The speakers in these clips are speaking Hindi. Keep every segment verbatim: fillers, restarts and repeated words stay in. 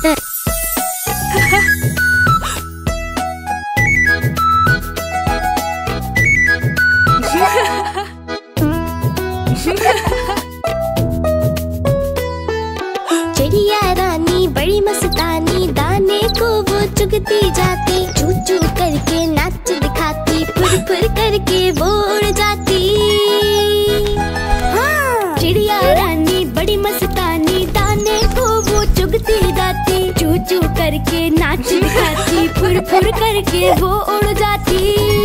चिड़िया रानी बड़ी मस्तानी, दाने को वो चुगती जाती, चू चू करके नाच दिखाती, फुर फुर करके वो उड़ जाती। हाँ। चिड़िया रानी बड़ी मस्तानी, दाने को वो चुगती जाती, चू चू करके नाच दिखाती, फुर फुर करके वो उड़ जाती।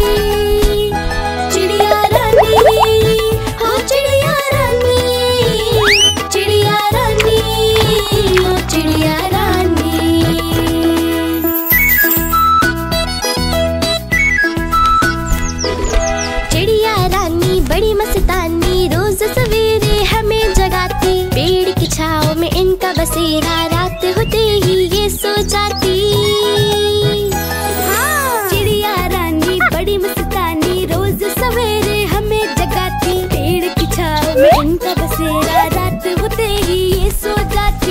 चिड़िया रानी, हो चिड़िया रानी, चिड़िया रानी, हो चिड़िया रानी। चिड़िया रानी बड़ी मस्तानी, रोज सवेरे हमें जगाती, पेड़ की छाँव में इनका बसेरा, रात होते ही ये सो जाती। हाँ। चिड़िया रानी बड़ी मस्तानी, रोज सवेरे हमें जगाती, पेड़ की छाँव में इनका बसेरा, रात होते ही ये सो जाती।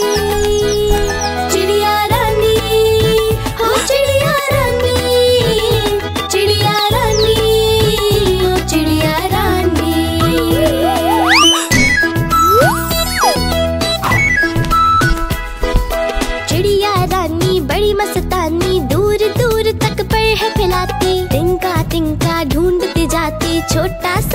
चिड़िया रानी, हो चिड़िया रानी, चिड़िया रानी, हो चिड़िया रानी। चिड़िया रानी बड़ी मस्तानी, दूर दूर तक पर है फैलाती, तिनका तिनका ढूंढती जाती, छोटा